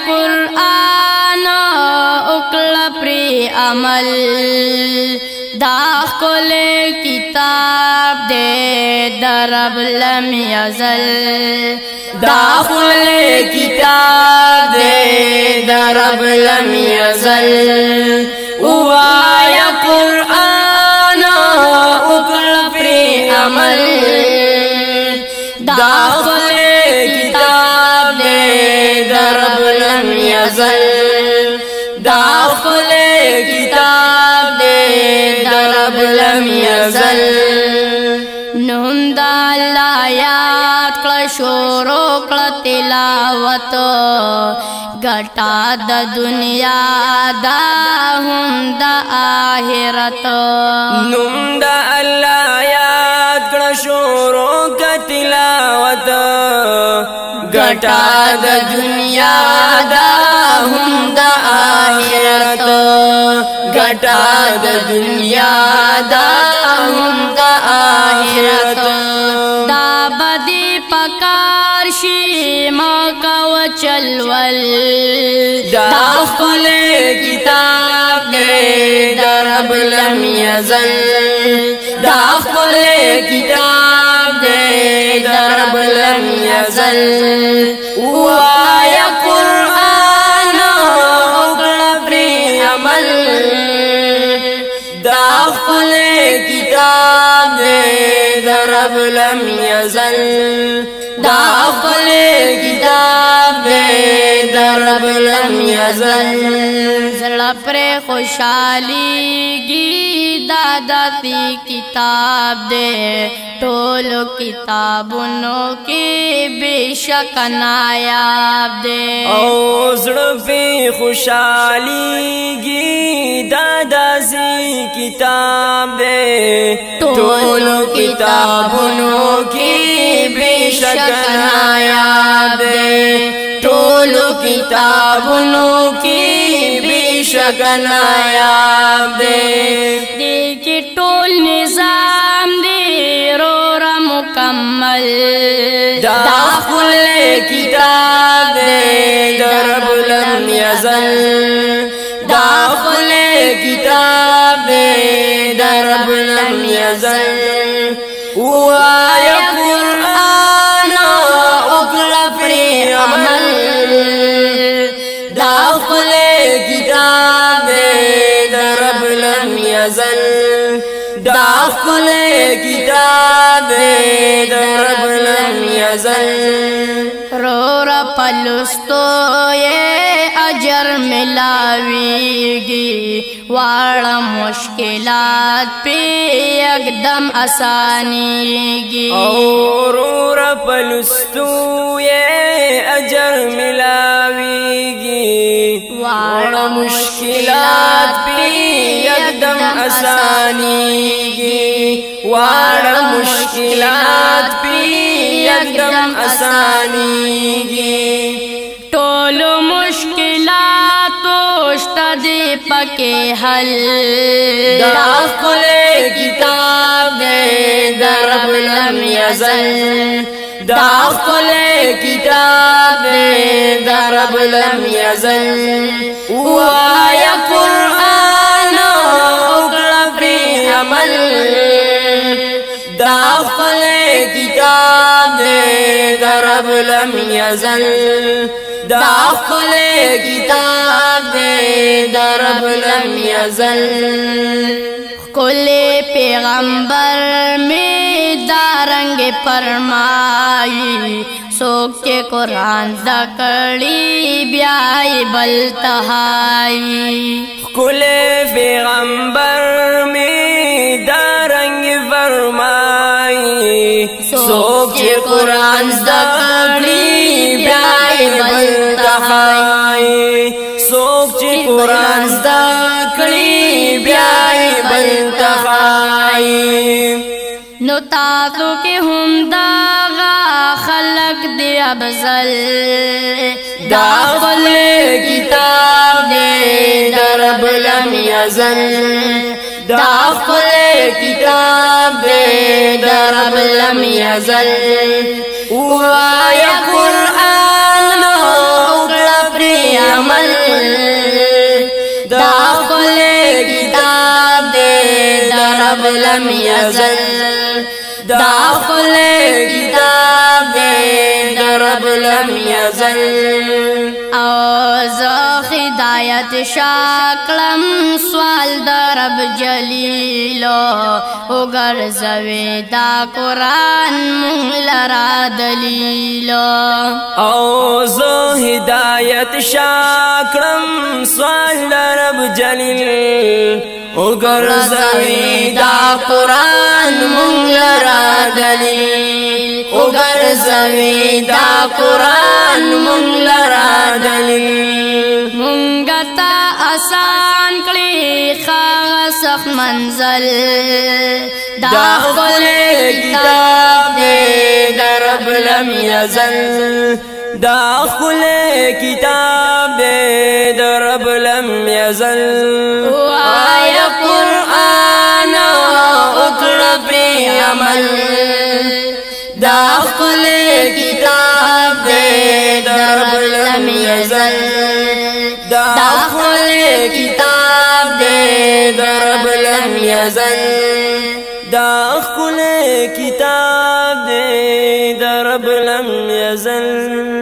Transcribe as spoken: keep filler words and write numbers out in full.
कुरान उकला प्री अमल दाखिल किताब दे दरब लम यज़ल दाखिल किताब दे दरब लम यज़ल उवाया कुरान उकला प्री अमल दाखिल किताब दे दरब लम यज़ल दाखिल किताब दे दरब लम यज़ल नुम दालायात कल शोरो कल तिलावत घटा द दुनिया दा हम द आहिरत नुम दालायात कल शोरो का तिलावत घटा द दुनिया दा हम द आहिरत घटा द दुनिया दा हम द आहिरत दा बदी पकार शी मकाव चलवल दाखिल किताब दे दरब लम यज़ल दाखिल किताब दे दरब लम यज़ल उवाया कुरान उकला प्री अमल दाखिल किताब दे दरब लम यज़ल दाखिल किताब दे दरब लम यज़ल ज़रा पर खुशहाली गी दादा ती किताब दे टोलो किताबों की बेशक नायाब दे और पे खुशहाली गी दादा सी किताब दे टोलो किताबों की बेशक नायाब दे टोलो किताबों की बेशक नायाब दे देखी टोल निजाम दे रोरा मुकम्मल दाखिल किताब दे दरब लम यज़ल दाखिल किताब दे दरब लम यज़ल उवाया कुरान उकला प्री अमल दाखिल किताब दे दरब लम यज़ल दाखिल किताब दे दरब लम यज़ल रोरा पलुस्तो ये अजर मिलावीगी वाड़ा मुश्किलात पे एकदम आसानीगी और पलुस्तो ये अजर मिलावीगी वाड़ा मुश्किलात पे एकदम आसानीगी वाड़ा मुश्किलात पे एकदम आसानीगी टोलो मुश्किलातो दे पके हल दाखिल किताब दे दरब लम यज़ल दाखिल किताब दे दरब लम यज़ल उवाया कुरान उकला प्री अमल दाखिल किताब दे दरब लम यज़ल दाखिल किताब दे दरब लम यज़ल कुले पैगंबर में दारंग फरमाई सोक के कुरान दकड़ी ब्याई बलतहाई कुले पैगंबर में दारंग फरमाई सोक के कुरान दकड़ी ब्याई बलतहाई सोक के कुरान दकड़ी ब्याई बलतहाई नुतातु के हम दागा खलक दे अबजल दाखिल किताब दे दरब लम यज़ल दाखिल किताब दे दरब लम यज़ल उवाया कुरान उकला प्री رب لم یزل دا خپل کتاب دے دا رب لم یزل او زه هدایت شاکلم سوال دا رب جلیلو وګرځوي دا قرآن مونږ لرا دلیلو او زه هدایت شاکلم سوال دا رب جلیل وګرځوي دا قرآن مونږ لرا دلیل وګرځوي دا قرآن مونږ لرا دلیل مونږ ته آسان کړي ښه سخت منزل دا خپل کتاب دې دا رب لم یزل دا خپل کتاب دې دا رب لم یزل آیا قرآن وکړه پرې عمل دا خپل کتاب دې دا رب لم یزل دا خپل کتاب دې دا رب لم یزل دا خپل کتاب دې دا رب لم یزل